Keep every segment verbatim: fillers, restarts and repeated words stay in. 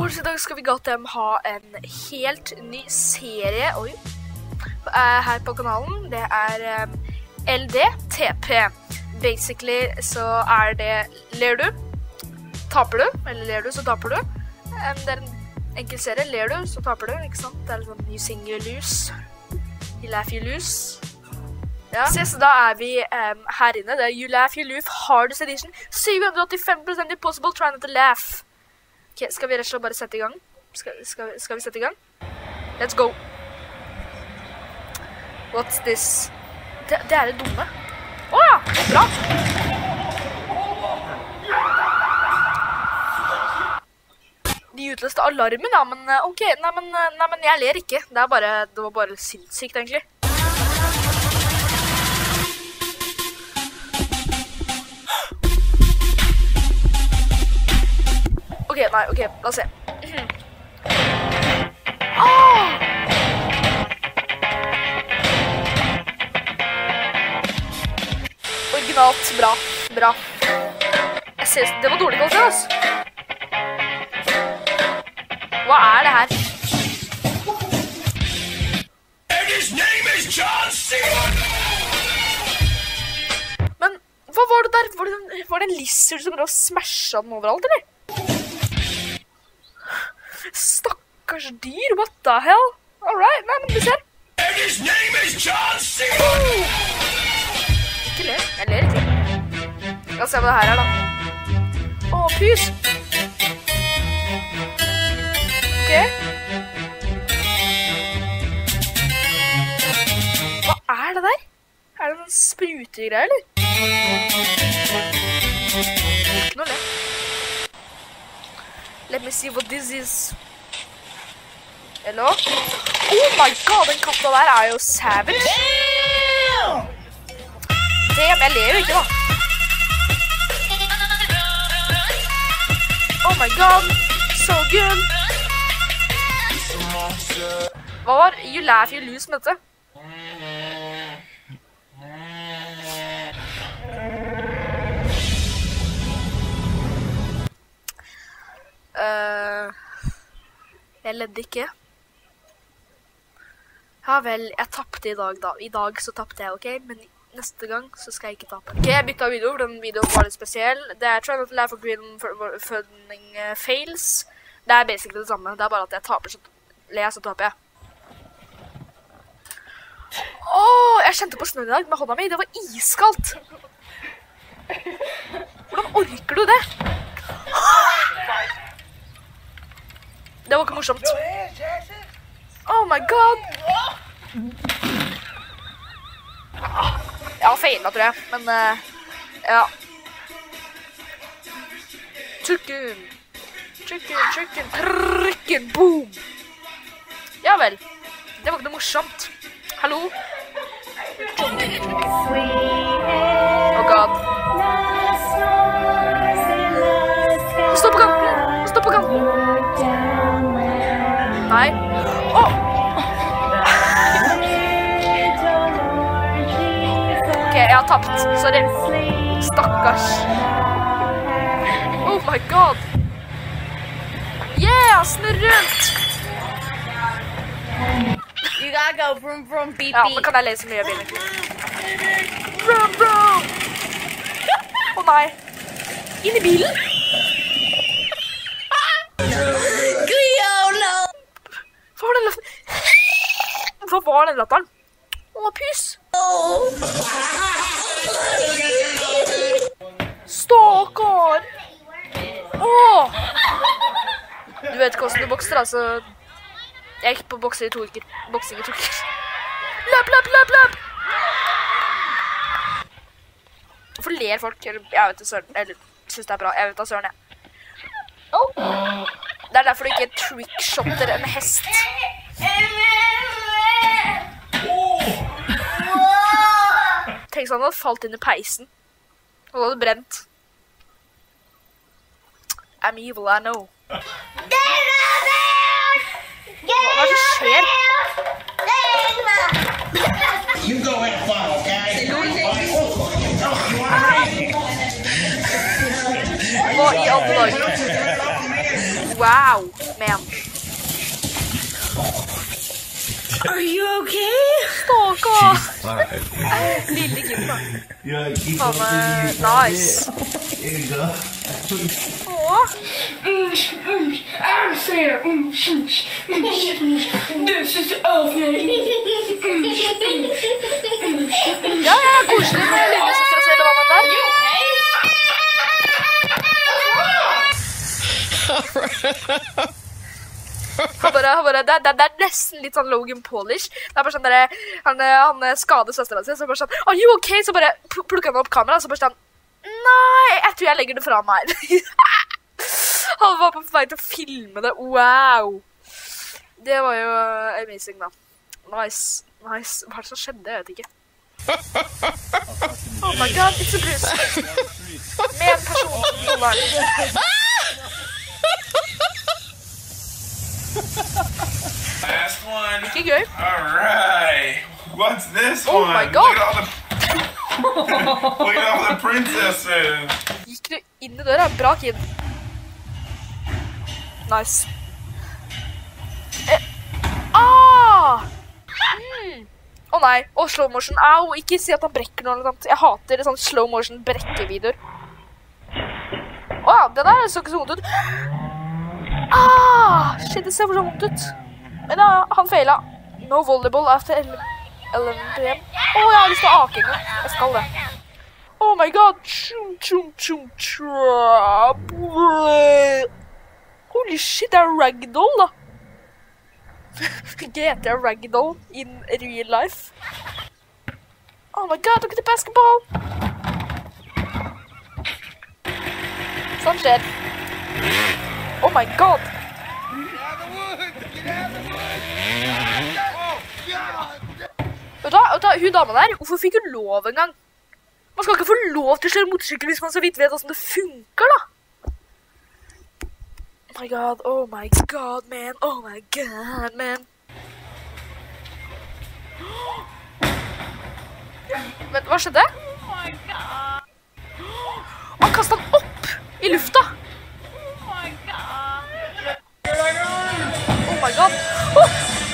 folkens, i dag skal vi goddamn ha en helt ny serie oi, her på kanalen. Det er um, L D T P. Basically så er det ler du, taper du, eller ler du så taper du. Um, det er en enkel serie, ler du så taper du, ikke sant? Det er sånn you sing you lose, you laugh you lose. Ja. Se, så da er vi um, her inne, det er You Laugh You Lose Hardest Edition, syv hundre og åttifem prosent impossible, try not to laugh. Ok, skal vi rett og slett bare sette i gang? Skal, skal, skal vi sette i gang? Let's go. What's this? Det, det er det dumme. Åh, bra! De utløste alarmen, ja, men ok, nei, men, nei, men jeg ler ikke. Det, er bare, det var bare sinnssykt, egentlig. Ok, nei, ok, la oss se. Ah! Originalt, bra, bra. Jeg ser, det var dårlig kvalitet, altså. Hva er det her? Men, hva var det der? Var det, en, var det en lizard som bare smashet den overalt, eller? Stakkars dyr, what the hell? Alright, nei, men vi ser. Oh! Ikke ler, jeg ler ikke. La oss se hva det her er, da. Åh, pys! Ok. Hva er det der? Er det noen sprutegreier, eller? Ikke noe le. Let me see what this is. Hello? Oh my god, den katta der er jo savage. Damn, jeg ler jo ikke da. Oh my god, so good. Hva var You Laugh You Lose med dette? Uh, jeg ledde ikke. Ja vel, jeg tappte i dag da. I dag så tappte jeg, ok? Men neste gang så skal jeg ikke tappe. Ok, jeg byttet video, for den videoen var litt spesiell. Det er Try Not to Laugh for Green Funding uh, Fails. Det er basically det samme. Det er bare at jeg taper, så ler jeg, så taper jeg. Åh, jeg kjente på snøen i dag med hånda mi. Det var iskaldt. Hvordan orker du det? Det var ikke morsomt. Oh my god. Jeg har feilet, tror jeg. Men, uh, ja. Chicken. Chicken, chicken, trikken, boom. Ja vel. Det var ikke noe morsomt. Hallo? Oh god. Stå på kanten. Stå på kanten. Nei. Åh! Ok, jeg har tapt. Sorry. Stakkars. Oh my god. Yeah, snurr rundt. You gotta go vroom vroom beep beep. Ja, men kan jeg lese mye av bilen? Vroom vroom. Åh oh, nei. Inn i bilen? Hva var den latteren? Hva var den latteren? Åh, pys! Stakkar! Åh! Du vet hvordan du bokser, altså. Jeg gikk på bokser i to uker. Boksing i to uker. Løp, løp, løp, løp! Hvorfor ler folk? Eller, jeg vet det, søren. Eller, synes det er bra. Jeg vet det, søren, jeg. Det er derfor du ikke trickshotter en hest. Tenk sånn at han hadde falt inn i peisen. Og det hadde brent. I'm evil, I know. Hva er det som skjer? You go have fun, okay? Hva i alle dager? wow, man. Are you okay? Stakkar. Lille Kim, da. Yeah, keep Faen meg nice. Here you go. Åh. I'm Sarah. This is okay. Ja, ja, koselig med lillesøster og se vannet der. Han bare, han bare, det, det, det er nesten litt sånn Logan Polish. Det er bare sånn der, han, han skader søsteren sin, så bare sånn, are you okay? Så bare plukker han opp kameraet, så bare sånn, nei, jeg tror jeg legger det fra meg. Han var på vei til å filme det, wow. Det var jo amazing da. Nice, nice. Hva er det som skjedde? Jeg vet ikke. Oh my god, it's a Bruce. Med en person som holder. Last one. Ikke gøy. All right. What's this Oh one? my God. Look at all the, look at all the princesses. Gikk du inn i døra? Bra, kid. Nice. Eh. Ah! Mm. Å nei. Og slow motion. Au, ikke si at han brekker noe eller annet. Jeg hater sånn slow motion brekkevideoer. Åja, det der så ikke så vondt ut. Ah! Shit, det ser for så vondt ut. Men ja, han feila. No volleyball after elleve p m Å, jeg har lyst til å ake en gang. Jeg skal det. Oh my god. Tjum, tjum, tjum, tjum. Holy shit, det er ragdoll da. G T A ragdoll in real life. Oh my god, look at the basketball. Sånn skjer. Oh my god. Vet du hva, vet du hva, hun dama der, hvorfor fikk hun lov en gang? Man skal ikke få lov til å kjøre motorsykkel hvis man så vidt vet hvordan det funker da. Oh my god, oh my god, man, oh my god, man. Vent, hva skjedde? Oh my god. Han kastet den opp i lufta. Oh my god. Oh my god. Oh!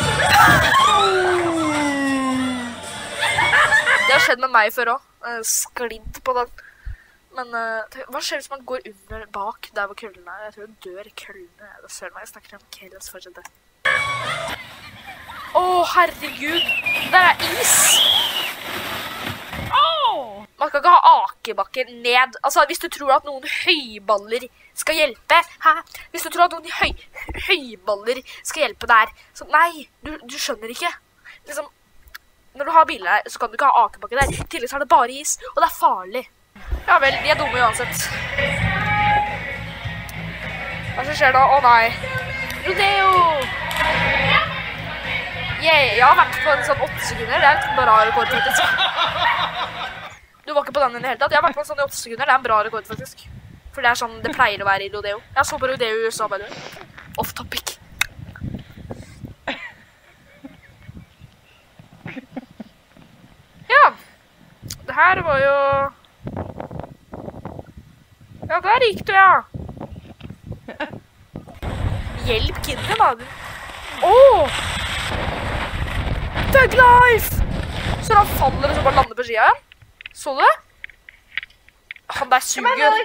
Det har skjedd med meg før også. Uh, sklidd på den. Men uh, hva skjer hvis man går under bak der hvor køllene er? Jeg tror jeg dør i køllene. Det søren meg, jeg snakker om køllens fortsette. Åh, herregud. Der er is. Man skal ikke ha akebakker ned. Altså, hvis du tror at noen høyballer skal hjelpe, hæ? Hvis du tror at noen høy, høyballer skal hjelpe der, så nei, du, du skjønner ikke. Liksom, når du har biler her, så kan du ikke ha akebakker der. I tillegg så er det bare is, og det er farlig. Ja vel, de er dumme uansett. Hva som skjer da? Å nei. Rodeo! Yeah, jeg har vært på en sånn åtte sekunder. Det er et bra rekord, faktisk. Du var ikke på den i det hele tatt. Jeg har vært på en sånn i åtte sekunder. Det er en bra rekord, faktisk. For det er sånn det pleier å være i rodeo. Jeg så på rodeo i U S A, by the way. Off topic. Ja. Det her var jo... Ja, der gikk du, ja. Hjelp kidene, da. Åh! Thug life! Så han faller og så bare lander på skia. Så du? Han der suger.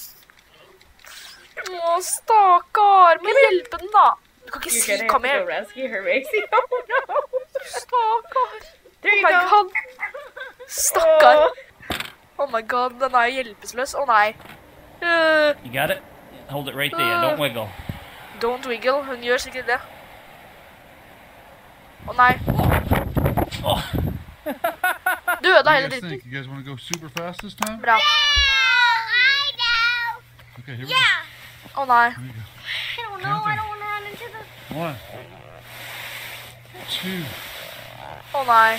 Åh, stakkar. Må hjelpe den, da. Du kan ikke si, kom her. Stakkar. Oh my god. Stakkar. Oh my god, den er hjelpeløs. Å nei. Uh, You got it? Hold it right there. Don't wiggle. Don't wiggle. Hun gjør sikkert det. Å nei. Oh. Du ødela hele What do you guys dritten. think? You guys want to go super fast this time? Bra. Okay, here we Å nei. go. Here we go. I don't know. I don't want to run into the... One, two, Å nei.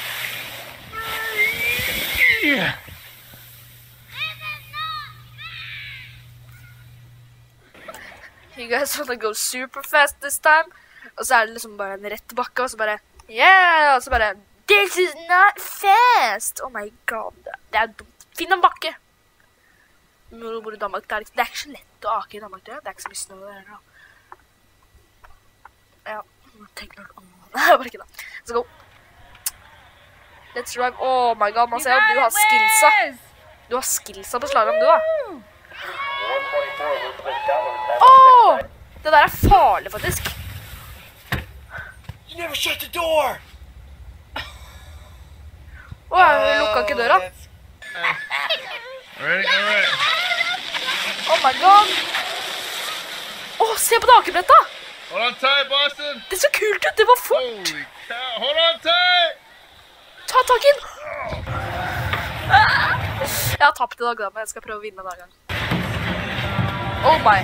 yeah. You guys wanna go super fast this time? Og så er det liksom bare en rett bakke, og så bare yeah! Og så bare this is not fast! Oh my god. Det er dumt. Finn en bakke! Når du bor i Danmark, det er, liksom, det er ikke så lett å ake i Danmark, det er ikke så mye snø der. Take her on. Bare ikke da. Let's go. Let's drive. Oh my god, man ser at du har skillsa. Du har skillsa på slagene, du da. Åh! Det der er farlig, faktisk. You never shut the door! Åh, jeg lukket ikke døra. Ready? All right. Oh my god. Åh, se på det akebrettet. Hold on tight, Boston. Det så kult ut, det var fort. Holy cow. Hold on tight. Ta tak i den. Jeg har tapt i dag da, men jeg skal prøve å vinne denne gang. Oh my.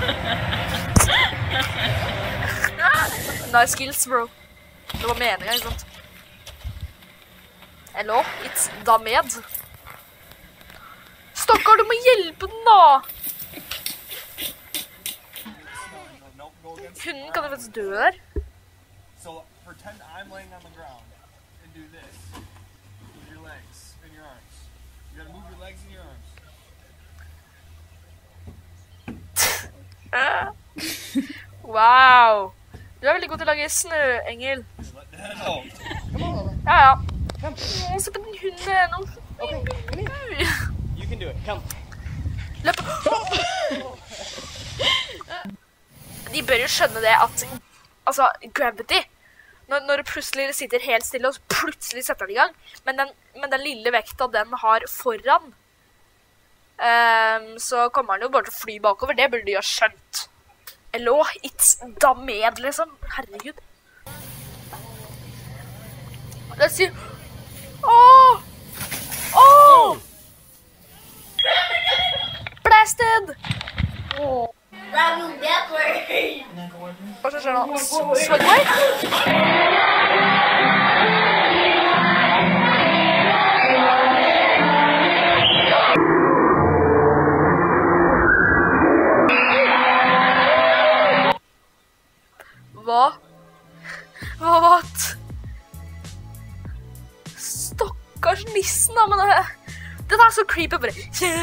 Nice skills, bro. Det var meningen, ikke sant? Hello, it's Damed. Stakkar, du må hjelpe den da. Hunden kan jo faktisk dø der. So pretend I'm laying on the ground and do this with your legs and your arms. You gotta move your legs and your arms. Wow. Du er veldig god til å lage snøengel. Ja, ja. Åh, se på den hunden. You can do it. Come. Løp. De bør jo skjønne det at, altså, gravity, når, når du plutselig sitter helt stille, og så plutselig setter den i gang, men den, men den lille vekta den har foran, um, så kommer den jo bare til å fly bakover. Det burde de ha skjønt. Hello, it's Damed, liksom. Herregud. Let's see. Åh! Åh! Blasted! Åh. Hva som skjer nå? Swagway? Hva? Hva? What? Stakkars nissen da, men det, det er så creepy bare.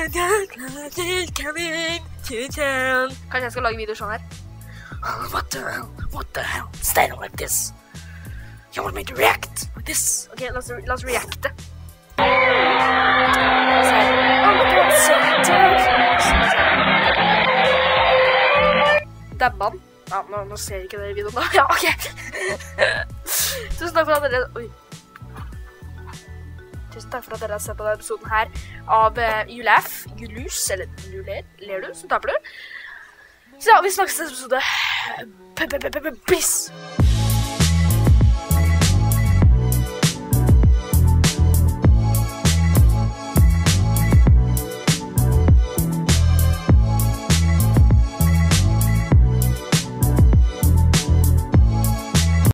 Kanskje jeg skal lage video sånn her. What the hell? What the hell? Stand like this. You want me to react like this? Ok, la oss, la oss reacte. Demmer han? Ja, nå, nå ser ikke dere videoen da. Ja, ok. Tusen takk for at dere... Oi. Tusen takk for at dere har sett på denne episoden her av uh, Julaf, Julus, eller Juler, ler du, så taper du. Så ja, vi snakkes i neste episode. Peace!